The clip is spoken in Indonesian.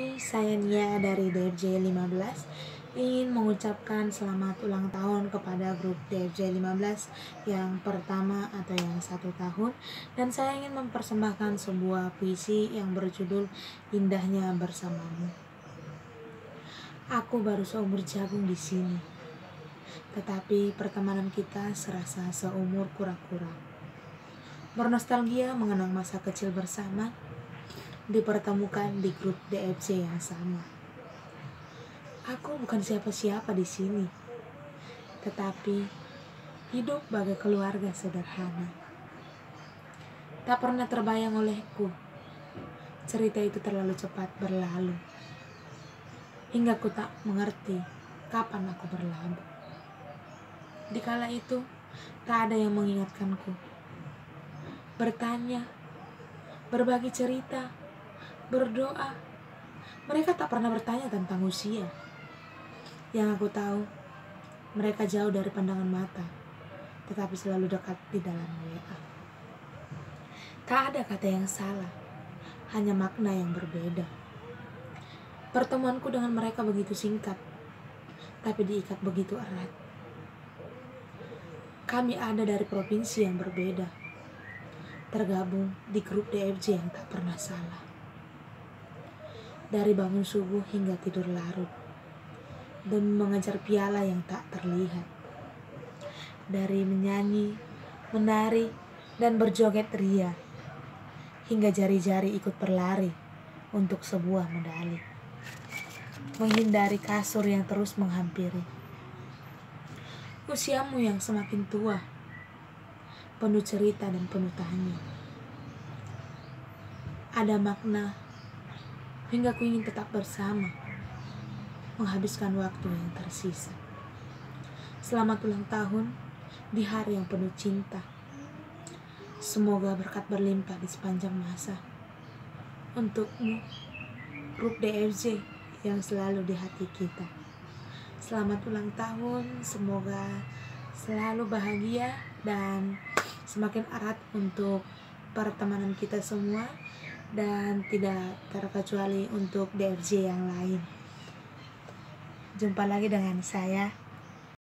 Hai, saya Nia dari DFJ 15 ingin mengucapkan selamat ulang tahun kepada grup DFJ 15 yang pertama atau yang 1 tahun, dan saya ingin mempersembahkan sebuah puisi yang berjudul Indahnya Bersamamu. Aku baru seumur jagung di sini, tetapi pertemanan kita serasa seumur kura-kura. Bernostalgia mengenang masa kecil bersama, dipertemukan di grup DFC yang sama. Aku bukan siapa-siapa di sini, tetapi hidup bagai keluarga sederhana. Tak pernah terbayang olehku, cerita itu terlalu cepat berlalu, hingga ku tak mengerti kapan aku berlabuh. Di kala itu, tak ada yang mengingatkanku, bertanya, berbagi cerita, berdoa. Mereka tak pernah bertanya tentang usia. Yang aku tahu, mereka jauh dari pandangan mata, tetapi selalu dekat di dalam WA. Tak ada kata yang salah, hanya makna yang berbeda. Pertemuanku dengan mereka begitu singkat, tapi diikat begitu erat. Kami ada dari provinsi yang berbeda, tergabung di grup DFJ yang tak pernah salah. Dari bangun subuh hingga tidur larut, demi mengejar piala yang tak terlihat. Dari menyanyi, menari, dan berjoget ria, hingga jari-jari ikut berlari untuk sebuah medali. Menghindari kasur yang terus menghampiri. Usiamu yang semakin tua, penuh cerita dan penuh tanya. Ada makna, hingga ku ingin tetap bersama, menghabiskan waktu yang tersisa. Selamat ulang tahun di hari yang penuh cinta. Semoga berkat berlimpah di sepanjang masa. Untukmu, grup DFJ yang selalu di hati kita. Selamat ulang tahun, semoga selalu bahagia dan semakin erat untuk pertemanan kita semua, dan tidak terkecuali untuk DFJ yang lain. Jumpa lagi dengan saya